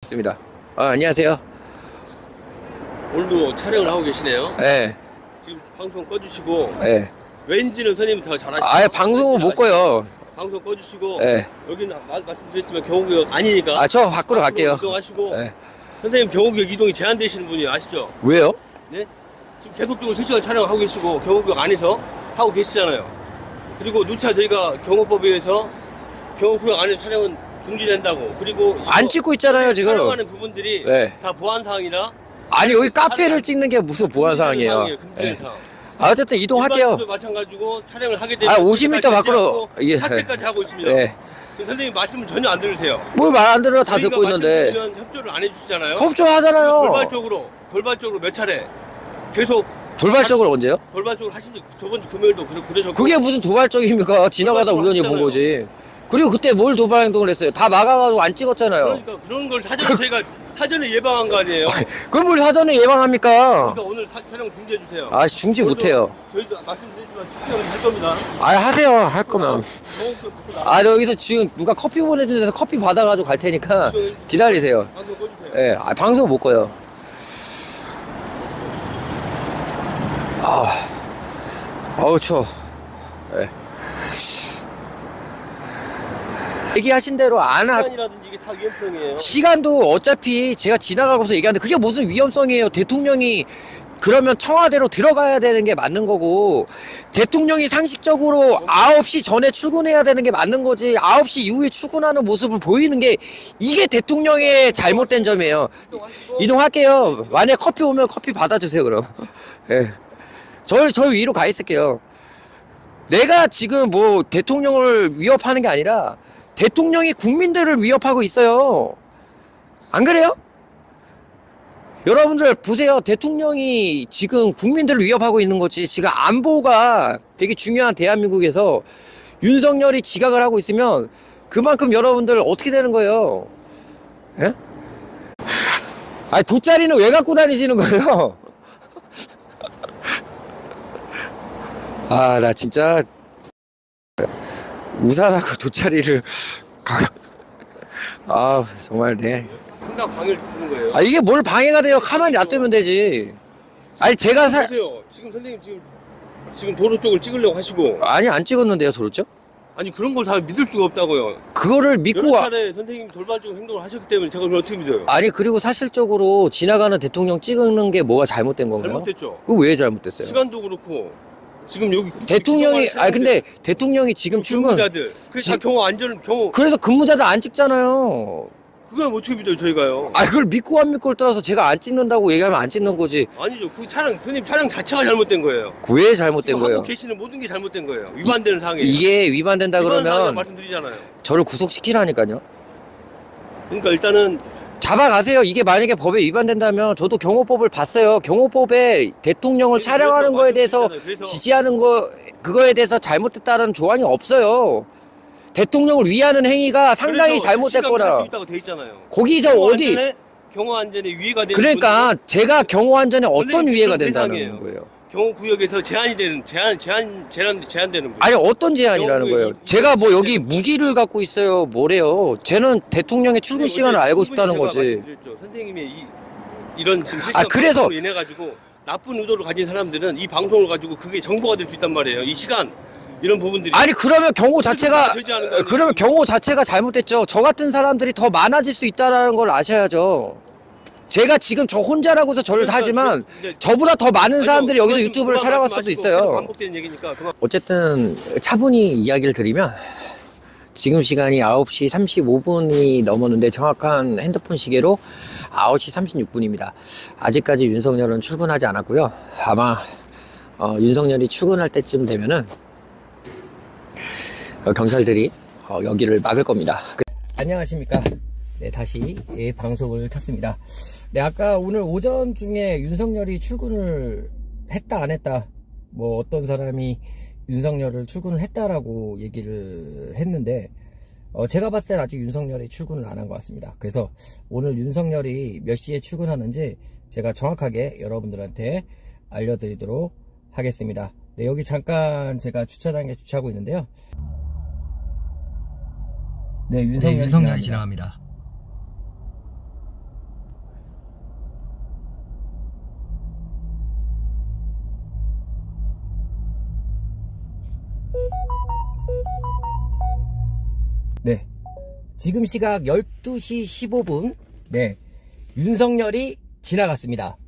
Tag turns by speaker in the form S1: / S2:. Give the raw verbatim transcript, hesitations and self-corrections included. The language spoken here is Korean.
S1: 있습니다. 아, 안녕하세요.
S2: 오늘도 촬영을 하고 계시네요.
S1: 네.
S2: 지금 방송 꺼주시고.
S1: 네.
S2: 왠지는 선생님이 더 잘하시죠.
S1: 아예 방송은 못 꺼요.
S2: 방송 꺼주시고.
S1: 네.
S2: 여기는 마, 말씀드렸지만 경호구역 아니니까.
S1: 아, 저 밖으로 갈게요.
S2: 이동하시고.
S1: 네.
S2: 선생님 경호구역 이동이 제한되시는 분이 아시죠?
S1: 왜요?
S2: 네. 지금 계속적으로 실시간 촬영을 하고 계시고 경호구역 안에서 하고 계시잖아요. 그리고 누차 저희가 경호법에 의해서 경호구역 안에서 촬영은 중지된다고. 그리고
S1: 안 찍고 있잖아요 지금.
S2: 촬영하는 부분들이
S1: 네.
S2: 다 보안 사항이라.
S1: 아니 여기 카페를 찍는 게 무슨 보안 사항이에요.
S2: 금지된 사항.
S1: 아, 어쨌든 이동할게요.
S2: 마찬가지고 촬영을 하게 되면
S1: 아, 오십 미터 밖으로
S2: 이게 삭제까지 하고 있습니다.
S1: 네.
S2: 선생님 말씀을 전혀 안 들으세요.
S1: 뭘 말 안 들어요? 다 듣고 있는데.
S2: 협조를 안 해주시잖아요.
S1: 협조하잖아요.
S2: 돌발적으로 돌발적으로 몇 차례 계속.
S1: 돌발적으로 언제요?
S2: 돌발적으로 하신 적 저번 주 금요일도 그러셨고.
S1: 그게 무슨 도발적입니까? 지나가다 우연히 본 거지. 그리고 그때 뭘 도발 행동을 했어요? 다 막아가지고 안 찍었잖아요.
S2: 그러니까 그런 걸 사전에 저희가 사전에 예방한 거 아니에요?
S1: 그걸 뭘 사전에 예방합니까?
S2: 그러니까 오늘 사, 촬영 중지해 주세요.
S1: 아, 중지 못해요.
S2: 저희도 말씀드리지만 실시간 할 겁니다.
S1: 아, 하세요. 할 거면. 아, 여기서 지금 누가 커피 보내준 데서 커피 받아가지고 갈 테니까 기다리세요.
S2: 방송 꺼주세요.
S1: 예, 네, 아, 방송 못 꺼요. 아, 어우, 추워. 예. 네. 얘기하신 대로 안 하.
S2: 시간이라든지 이게 다 위험성이에요.
S1: 시간도 어차피 제가 지나가고서 얘기하는데 그게 무슨 위험성이에요. 대통령이 그러면 청와대로 들어가야 되는 게 맞는 거고, 대통령이 상식적으로 아홉 시 전에 출근해야 되는 게 맞는 거지, 아홉 시 이후에 출근하는 모습을 보이는 게 이게 대통령의 잘못된 점이에요. 이동할게요. 만약에 커피 오면 커피 받아주세요. 그럼 예. 저, 저 위로 가 있을게요. 내가 지금 뭐 대통령을 위협하는 게 아니라 대통령이 국민들을 위협하고 있어요. 안 그래요? 여러분들 보세요. 대통령이 지금 국민들을 위협하고 있는 거지. 지금 안보가 되게 중요한 대한민국에서 윤석열이 지각을 하고 있으면 그만큼 여러분들 어떻게 되는 거예요? 예? 아니, 돗자리는 왜 갖고 다니시는 거예요? 아, 나 진짜 우산하고 돗자리를 아, 정말 네.
S2: 상당 방해를 주시는 거예요.
S1: 아, 이게 뭘 방해가 돼요? 가만히 놔두면 되지. 아니, 제가 사
S2: 보세요. 지금 선생님 지금 지금 도로 쪽을 찍으려고 하시고.
S1: 아니, 안 찍었는데요, 도로 쪽?
S2: 아니, 그런 걸 다 믿을 수가 없다고요.
S1: 그거를 믿고
S2: 여러 차례 선생님이 돌발적인 행동을 하셨기 때문에 제가 그걸 어떻게 믿어요?
S1: 아니, 그리고 사실적으로 지나가는 대통령 찍는 게 뭐가 잘못된 건가요?
S2: 잘못됐죠.
S1: 그거 왜 잘못됐어요?
S2: 시간도 그렇고 지금 여기
S1: 대통령이 아니 근데 대통령이 지금 출근
S2: 근무자들 그게 다 경호 안전 경호
S1: 그래서 근무자들 안 찍잖아요.
S2: 그걸 어떻게 믿어요 저희가요?
S1: 아, 그걸 믿고 안 믿고를 떠나서 제가 안 찍는다고 얘기하면 안 찍는 거지.
S2: 아니죠. 그 차량 선생님 차량 자체가 잘못된 거예요.
S1: 왜 잘못된
S2: 지금
S1: 거예요?
S2: 하고 계시는 모든 게 잘못된 거예요. 위반되는 사항이에요.
S1: 이게 위반된다
S2: 위반 사항이라고
S1: 그러면
S2: 말씀드리잖아요.
S1: 저를 구속시키라니까요.
S2: 그러니까 일단은
S1: 잡아가세요. 이게 만약에 법에 위반된다면 저도 경호법을 봤어요. 경호법에 대통령을
S2: 그래서
S1: 촬영하는 거에 대해서
S2: 그래서
S1: 지지하는 거 그거에 대해서 잘못됐다는 조항이 없어요. 대통령을 위하는 행위가 상당히 잘못됐거나.
S2: 있다고 돼 있잖아요.
S1: 거기 저 어디
S2: 경호 안전에 위해가 되는
S1: 그러니까 제가 경호 안전에 어떤
S2: 원래
S1: 위해가
S2: 그런
S1: 된다는
S2: 대상이에요.
S1: 거예요.
S2: 경호 구역에서 제한이 되는 제한 제한 제한 제한되는 분.
S1: 아니, 어떤 제한이라는 거예요? 제가 뭐 여기 무기를 갖고 있어요. 뭐래요? 쟤는 대통령의 출근 시간을 알고 싶다는 거지.
S2: 선생님의 이 이런 지금
S1: 아, 그래서
S2: 인해 가지고 나쁜 의도를 가진 사람들은 이 방송을 가지고 그게 정보가 될 수 있단 말이에요. 이 시간 이런 부분들이.
S1: 아니, 그러면 경호 자체가
S2: 저지하는 거예요.
S1: 그러면 경호 자체가 잘못됐죠. 저 같은 사람들이 더 많아질 수 있다라는 걸 아셔야죠. 제가 지금 저 혼자라고서 저를
S2: 그러니까
S1: 하지만
S2: 그,
S1: 저보다 더 많은
S2: 아니요,
S1: 사람들이 여기서
S2: 그만 좀-
S1: 유튜브를
S2: 그만
S1: 촬영할 수도
S2: 말씀하시고
S1: 있어요.
S2: 계속 반복되는 얘기니까 그만.
S1: 어쨌든 차분히 이야기를 드리면 지금 시간이 아홉 시 삼십오 분이 넘었는데 정확한 핸드폰 시계로 아홉 시 삼십육 분입니다. 아직까지 윤석열은 출근하지 않았고요. 아마 어, 윤석열이 출근할 때쯤 되면은 어, 경찰들이 어, 여기를 막을 겁니다. 안녕하십니까. 네, 다시 예, 방송을 켰습니다. 네, 아까 오늘 오전 중에 윤석열이 출근을 했다 안 했다, 뭐 어떤 사람이 윤석열을 출근을 했다라고 얘기를 했는데 어, 제가 봤을 땐 아직 윤석열이 출근을 안 한 것 같습니다. 그래서 오늘 윤석열이 몇 시에 출근하는지 제가 정확하게 여러분들한테 알려드리도록 하겠습니다. 네, 여기 잠깐 제가 주차장에 주차하고 있는데요. 네, 윤석열이, 네, 윤석열이 지나갑니다. 네. 지금 시각 열두 시 십오 분. 네. 윤석열이 지나갔습니다.